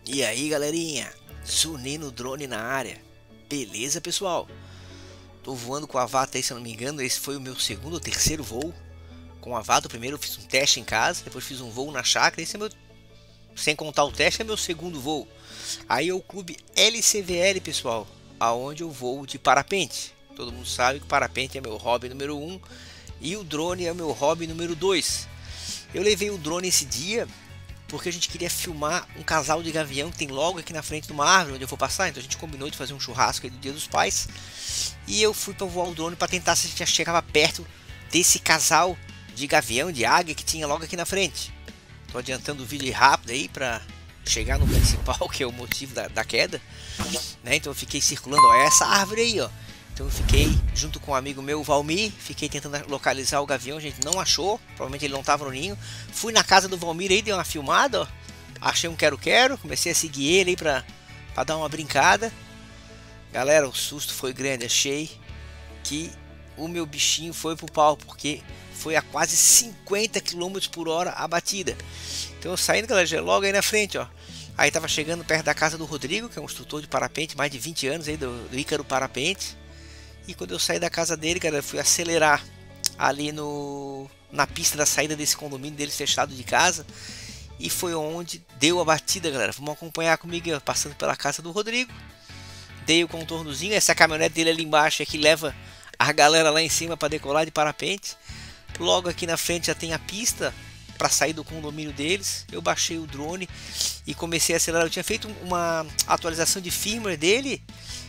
E aí galerinha, Zunino Drone na área. Beleza pessoal? Tô voando com a Avata aí, se eu não me engano. Esse foi o meu segundo ou terceiro voo com a Avata. O primeiro eu fiz um teste em casa, depois fiz um voo na chácara. Esse é meu, sem contar o teste, é meu segundo voo. Aí é o clube LCVL pessoal, aonde eu voo de parapente. Todo mundo sabe que parapente é meu hobby número 1 e o drone é meu hobby número 2. Eu levei o drone esse dia porque a gente queria filmar um casal de gavião que tem logo aqui na frente de uma árvore onde eu vou passar. Então a gente combinou de fazer um churrasco aí do Dia dos Pais. E eu fui para voar o drone para tentar se a gente chegava perto desse casal de gavião, de águia que tinha logo aqui na frente. Tô adiantando o vídeo rápido aí para chegar no principal, que é o motivo da queda, né? Então eu fiquei circulando, ó, essa árvore aí, ó. Então eu fiquei junto com um amigo meu, Valmir, fiquei tentando localizar o gavião, a gente não achou, provavelmente ele não estava no ninho. Fui na casa do Valmir aí, dei uma filmada, ó. Achei um quero-quero, comecei a seguir ele aí pra dar uma brincada. Galera, o susto foi grande, achei que o meu bichinho foi pro pau, porque foi a quase 50 km por hora a batida. Então eu saindo, galera, logo aí na frente, ó. Aí tava chegando perto da casa do Rodrigo, que é um instrutor de parapente, mais de 20 anos aí, do Ícaro Parapente. E quando eu saí da casa dele, cara, eu fui acelerar ali na pista da saída desse condomínio dele fechado de casa. E foi onde deu a batida, galera. Vamos acompanhar comigo, passando pela casa do Rodrigo. Dei o contornozinho. Essa caminhonete dele ali embaixo é que leva a galera lá em cima para decolar de parapente. Logo aqui na frente já tem a pista para sair do condomínio deles. Eu baixei o drone e comecei a acelerar. Eu tinha feito uma atualização de firmware dele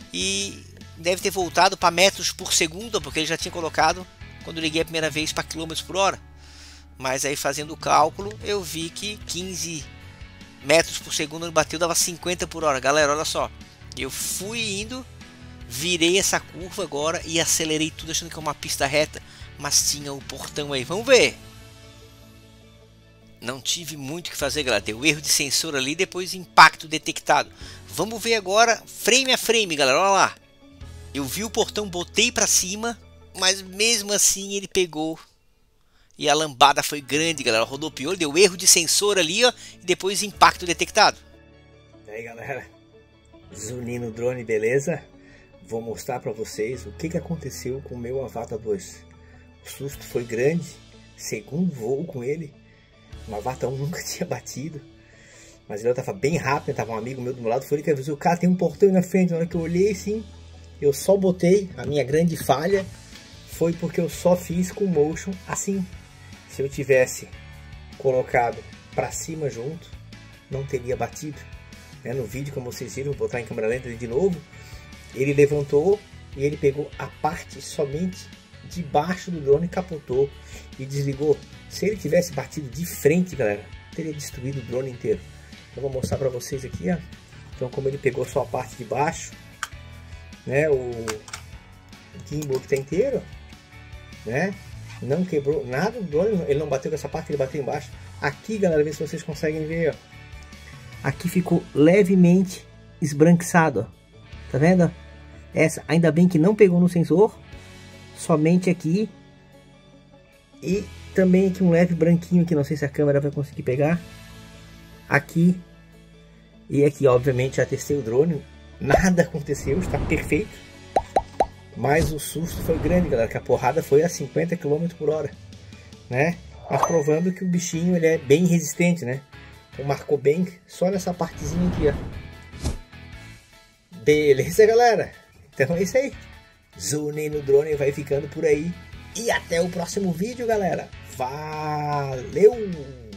e deve ter voltado para metros por segundo, porque ele já tinha colocado quando eu liguei a primeira vez para quilômetros por hora. Mas aí fazendo o cálculo eu vi que 15 metros por segundo ele bateu, dava 50 por hora. Galera, olha só, eu fui indo, virei essa curva agora e acelerei tudo achando que é uma pista reta, mas tinha o portão aí. Vamos ver. Não tive muito o que fazer, galera. Deu erro de sensor ali, depois impacto detectado. Vamos ver agora frame a frame, galera. Olha lá. Eu vi o portão, botei para cima, mas mesmo assim ele pegou. E a lambada foi grande, galera. Rodopiou, deu erro de sensor ali, ó, e depois impacto detectado. E aí, galera. Zunino Drone, beleza? Vou mostrar para vocês o que aconteceu com o meu Avata 2. O susto foi grande. Segundo voo com ele. O Avata 1 nunca tinha batido. Mas ele estava bem rápido, tava um amigo meu do meu lado. Foi ele que avisou, cara, tem um portão aí na frente. Na hora que eu olhei assim, eu só botei. A minha grande falha foi porque eu só fiz com motion assim. Se eu tivesse colocado para cima junto, não teria batido. No vídeo, como vocês viram, vou botar em câmera lenta de novo. Ele levantou e ele pegou a parte somente de baixo do drone, capotou e desligou. Se ele tivesse batido de frente, galera, teria destruído o drone inteiro. Eu vou mostrar para vocês aqui, ó. Então, como ele pegou só a parte de baixo, né, o gimbal que tá inteiro, né, não quebrou nada do drone, ele não bateu com essa parte, ele bateu embaixo. Aqui, galera, vê se vocês conseguem ver, ó. Aqui ficou levemente esbranquiçado, ó. Tá vendo? Essa, ainda bem que não pegou no sensor, somente aqui. E também aqui um leve branquinho que não sei se a câmera vai conseguir pegar. Aqui e aqui, obviamente, já testei o drone, nada aconteceu, está perfeito. Mas o susto foi grande, galera, que a porrada foi a 50 km por hora, né? Mas provando que o bichinho ele é bem resistente, né? Então marcou bem só nessa partezinha aqui, ó. Beleza, galera? Então é isso aí. Zunino Drone vai ficando por aí. E até o próximo vídeo, galera. Valeu!